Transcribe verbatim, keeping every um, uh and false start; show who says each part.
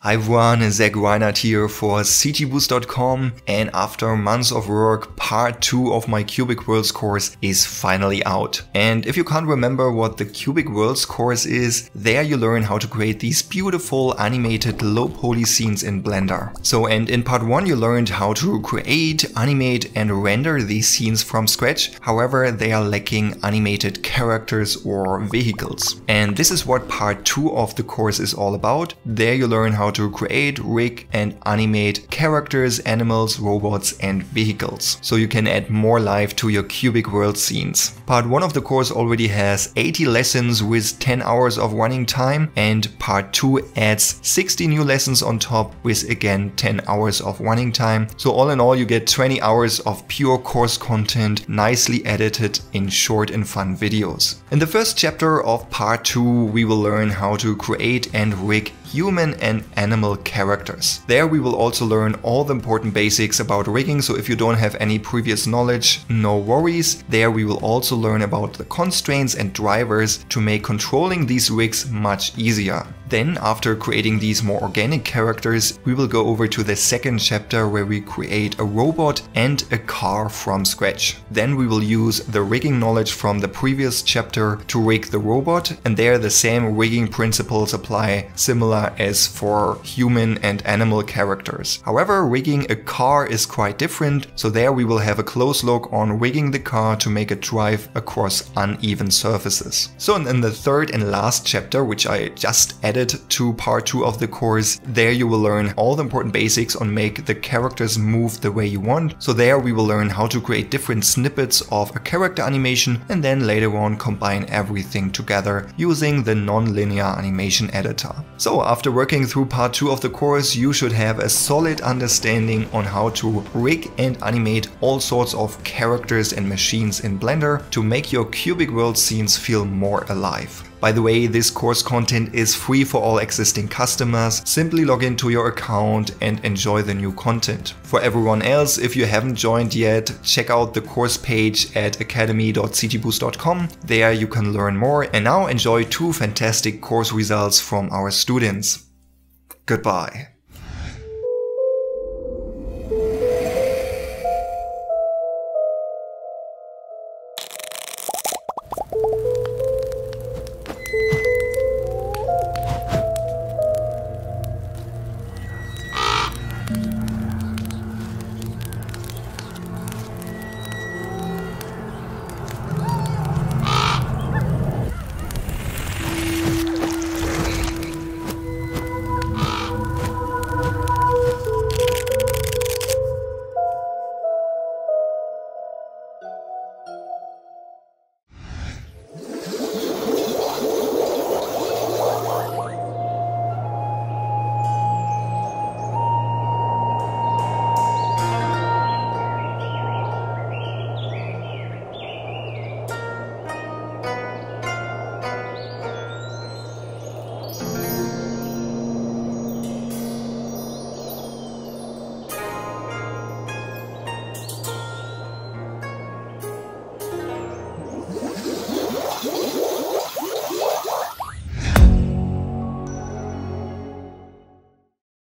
Speaker 1: Hi everyone, Zach Reinhardt here for C G Boost dot com, and after months of work, part two of my Cubic Worlds course is finally out. And if you can't remember what the Cubic Worlds course is, there you learn how to create these beautiful animated low poly scenes in Blender. So and in part one you learned how to create, animate and render these scenes from scratch, however they are lacking animated characters or vehicles. And this is what part two of the course is all about. There you learn how to create, rig and animate characters, animals, robots and vehicles, so you can add more life to your Cubic World scenes. Part one of the course already has eighty lessons with ten hours of running time, and part two adds sixty new lessons on top with again ten hours of running time. So all in all you get twenty hours of pure course content, nicely edited in short and fun videos. In the first chapter of part two we will learn how to create and rig human and animal characters. There we will also learn all the important basics about rigging, so if you don't have any previous knowledge, no worries. There we will also learn about the constraints and drivers to make controlling these rigs much easier. Then, after creating these more organic characters, we will go over to the second chapter where we create a robot and a car from scratch. Then we will use the rigging knowledge from the previous chapter to rig the robot, and there the same rigging principles apply, similar as for human and animal characters. However, rigging a car is quite different, so there we will have a close look on rigging the car to make it drive across uneven surfaces. So in the third and last chapter, which I just added to part two of the course, there you will learn all the important basics on make the characters move the way you want. So there we will learn how to create different snippets of a character animation and then later on combine everything together using the non-linear animation editor. So after working through part two of the course, you should have a solid understanding on how to rig and animate all sorts of characters and machines in Blender to make your Cubic World scenes feel more alive. By the way, this course content is free for all existing customers. Simply log into your account and enjoy the new content. For everyone else, if you haven't joined yet, check out the course page at academy dot c g boost dot com. There you can learn more, and now enjoy two fantastic course results from our students. Goodbye.